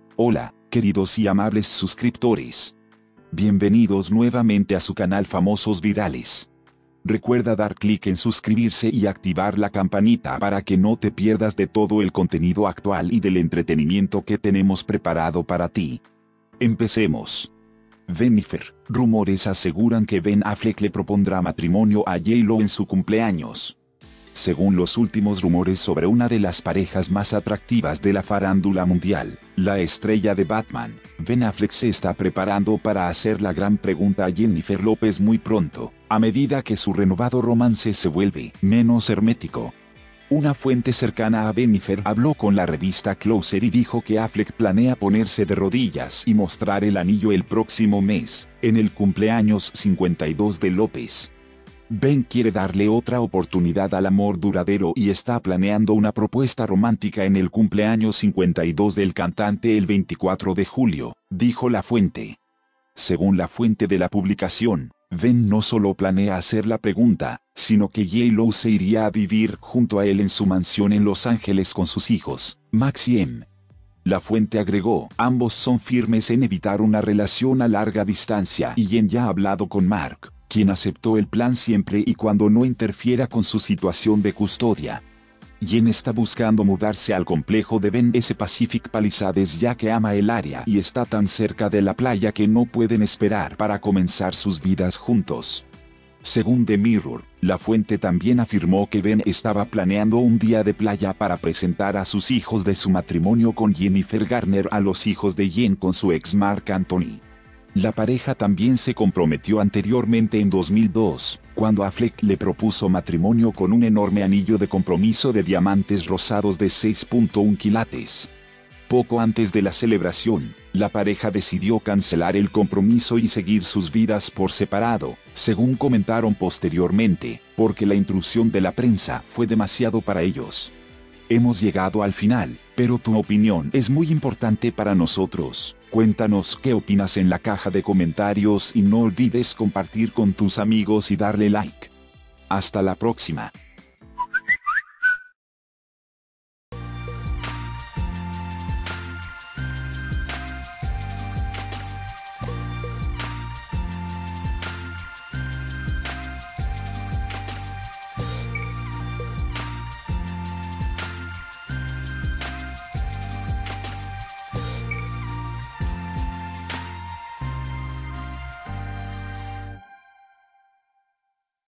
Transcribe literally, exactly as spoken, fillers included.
Hola, queridos y amables suscriptores. Bienvenidos nuevamente a su canal Famosos Virales. Recuerda dar clic en suscribirse y activar la campanita para que no te pierdas de todo el contenido actual y del entretenimiento que tenemos preparado para ti. Empecemos. Bennifer. Rumores aseguran que Ben Affleck le propondrá matrimonio a J-Lo en su cumpleaños. Según los últimos rumores sobre una de las parejas más atractivas de la farándula mundial, la estrella de Batman, Ben Affleck se está preparando para hacer la gran pregunta a Jennifer López muy pronto, a medida que su renovado romance se vuelve menos hermético. Una fuente cercana a Bennifer habló con la revista Closer y dijo que Affleck planea ponerse de rodillas y mostrar el anillo el próximo mes, en el cumpleaños cincuenta y dos de López. Ben quiere darle otra oportunidad al amor duradero y está planeando una propuesta romántica en el cumpleaños cincuenta y dos del cantante el veinticuatro de julio, dijo la fuente. Según la fuente de la publicación, Ben no solo planea hacer la pregunta, sino que J-Lo se iría a vivir junto a él en su mansión en Los Ángeles con sus hijos, Max y Em. La fuente agregó, ambos son firmes en evitar una relación a larga distancia y Jen ya ha hablado con Mark, quien aceptó el plan siempre y cuando no interfiera con su situación de custodia. Jen está buscando mudarse al complejo de Ben S Pacific Palisades ya que ama el área y está tan cerca de la playa que no pueden esperar para comenzar sus vidas juntos. Según The Mirror, la fuente también afirmó que Ben estaba planeando un día de playa para presentar a sus hijos de su matrimonio con Jennifer Garner a los hijos de Jen con su ex Marc Anthony. La pareja también se comprometió anteriormente en dos mil dos, cuando Affleck le propuso matrimonio con un enorme anillo de compromiso de diamantes rosados de seis punto uno quilates. Poco antes de la celebración, la pareja decidió cancelar el compromiso y seguir sus vidas por separado, según comentaron posteriormente, porque la intrusión de la prensa fue demasiado para ellos. Hemos llegado al final, pero tu opinión es muy importante para nosotros. Cuéntanos qué opinas en la caja de comentarios y no olvides compartir con tus amigos y darle like. Hasta la próxima.